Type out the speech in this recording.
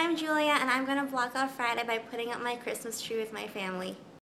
I'm Julia and I'm going to block off Friday by putting up my Christmas tree with my family.